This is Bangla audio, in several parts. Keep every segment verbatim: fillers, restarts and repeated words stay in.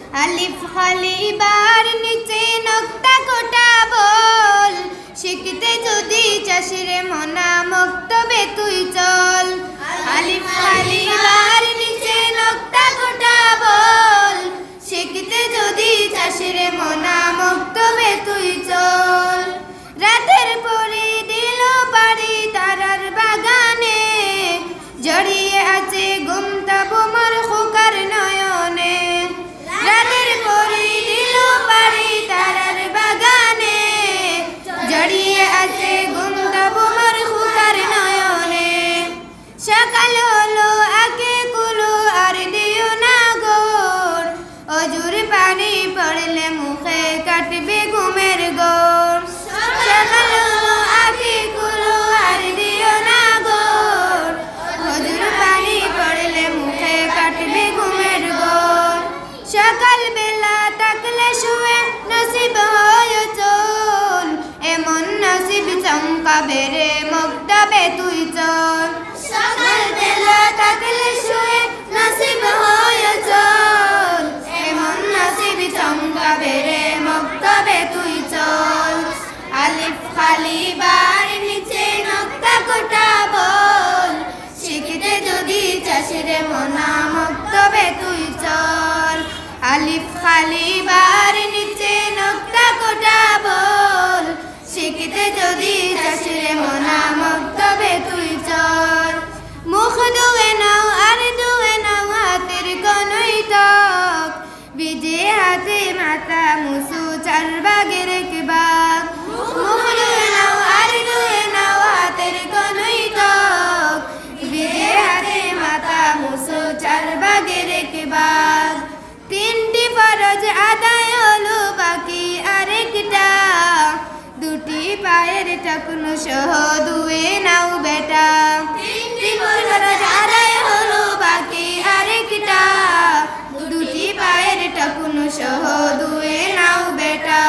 আলিফ খালি বার নিচে নক্তা কোটা বল শিখতে যদি চাষিরে মনা মক্তবে তুই চল আলিফ খালি বার নিচে নক্তা কোটা বল শিখতে যদি চাষিরে মনা মক্তবে তুই চল রাতের পরে দিল পারি তারার বাগানে জড়িয়ে আছে গুমটা বোমার খোকার নয়নে রাতের পরে দিল পারি তারার বাগানে জড়িয়ে আছে গুমটা বোমার খোকার নয়নে সকাল হলো আগে কুলো আর দিও না গোর অজুর পানি পড়লে মুখে কাটবে ঘুমের গোর সকাল হলো আগে কুলো আর দিও না গোর অজুর পানি পড়লে মুখে কাটবে ঘুমের গোর সকাল বেলা থাকলে শুয়ে নসিব হয় চল এমন নসিব চমকাবে রে মক্তবে তুই চল সকাল বেলা থাকলে শুয়ে নসিব হয় চল এমন নসিব চমকাবে রে মক্তবে তুই চল আলিফ খালি বার নিচে নক্তা কোটা বল শিখতে যদি চাষিরে মনা মক্তবে তুই চল আলিফ খালি বার নিচে নক্তা কোটা বল শিখতে যদি চাষিরে মনা মক্তবে তুই চল মুখ ধুয়ে নাও আর ধুয়ে নাও হাতের কনুই তক বিজে হাতে মাথা মুসু চার বাগের এক বাগ মুখ ধুয়ে নাও আর ধুয়ে নাও হাতের কনুই তক বিজে হাতে মাথা মুসু চার বাগের এক বাগ তিনটি ফরজ আদায় হলো বাকি আরেকটা দুটি পায়ের টাকনু সহ ধুয়ে নাও বেটা তিনটি ফরজ আদায় হলো বাকি আরেকটা দুটি পায়ের টাকনু সহ ধুয়ে নাও বেটা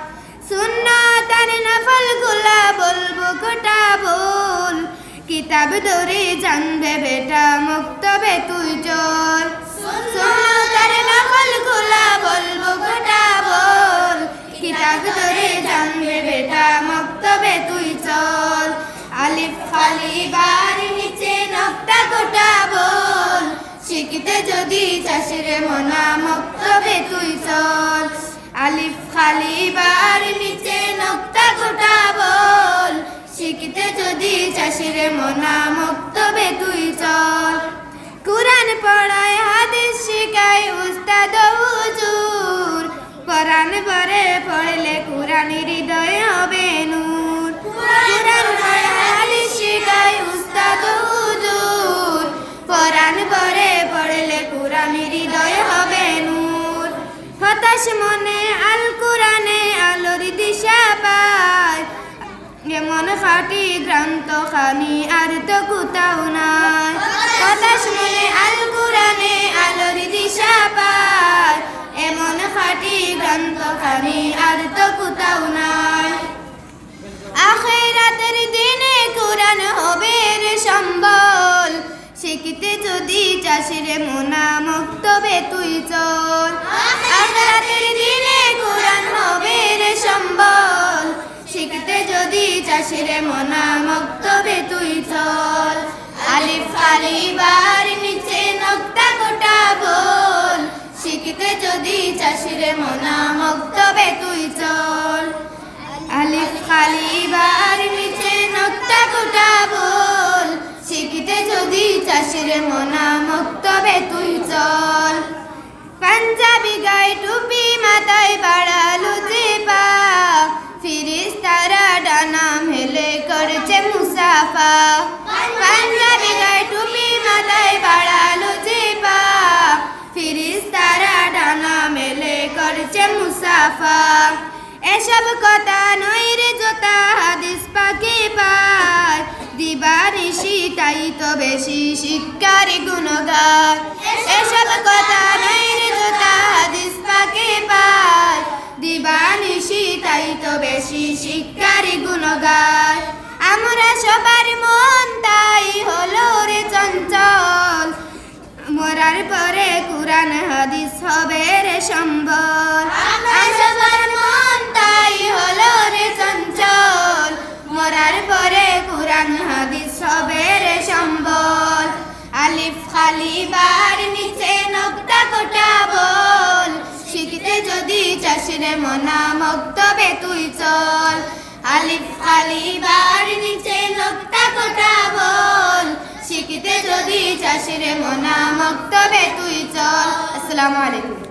সুন্নাত আর নফল গুলা বলবো কোটা বল কিতাব ধরে জানবে বেটা মক্তবে তুই চল সুন্নাত আর নফল গুলা বলবো কোটা বল কিতাব ধরে জানবে বেটা মক্তবে তুই চল আলিফ খালি বার নিচে নক্তা কোটা বল শিখতে যদি চাষিরে মনা মক্তবে তুই চল আলিফ খালি বার নিচে নক্তা কোটা বল শিখতে যদি চাষিরে মনা মক্তবে তুই চল কুরআন পড়ায় হাদিস শিখায় উস্তাদ হুজুর কোরআন পড়ে পড়লে কুরআন হৃদয়ে হবে নূর কুরআন পড়ায় হাদিস শিখায় উস্তাদ হুজুর কোরআন পড়ে পড়লে কুরআন হৃদয়ে হবে নূর হতাশ মনে আল কুরআনে আলোর দিশা পায় এমন খাঁটি গ্রন্থ খানি আর তো কোথাও নাই হতাশ মনে আল কুরআনে আলোর দিশা পায় এমন খাঁটি গ্রন্থ খানি আর তো কোথাও নাই আখিরাতের দিনে কুরআন হবে রে সম্বল শিখতে যদি চাষিরে মনা মক্তবে তুই চল আখিরাতের দিনে কুরআন হবে রে সম্বল শিখতে যদি চাষিরে মনা মক্তবে তুই চল আলিফ খালি বার নিচে নক্তা কোটা বল শিখতে যদি চাষিরে মনা মক্তবে তুই চল আলিফ খালি বার নিচে নক্তা কোটা বল শিখতে যদি চাষিরে মনা মক্তবে তুই চল পাঞ্জাবি গায়ে টুপি মাথায় বাড়ালো যে পা ফিরিস্তারা ডানা মেলে করছে মুসাফা পাঞ্জাবি গায়ে টুপি মাথায় বাড়ালো যে পা ফিরিস্তারা ডানা মেলে করছে মুসাফা এসব কথা নয় রে জোতা হাদিস পাকে পায় দিবানিশি তাই তো বেশি শিক্ষার গুণগান এসব কথা নয় রে জোতা হাদিস পাকে পায় দিবানিশি তাই তো বেশি শিক্ষার গুণগান আমরা সবার মন তাই হলো রে চঞ্চল মরার পরে কুরআন হাদিস হবে রে সম্বল আমরা সবার মন তাই হলো রে চঞ্চল মরার পরে কুরআন হাদিস হবে রে সম্বল আলিফ খালি বার নিচে নক্তা কোটা বল শিখতে যদি চাস রে মনা মক্তবে তুই চল আলিফ খালি বার নিচে নক্তা কোটা বল শিখতে যদি চাস রে মনা মক্তবে তুই চল। আসসালামু আলাইকুম।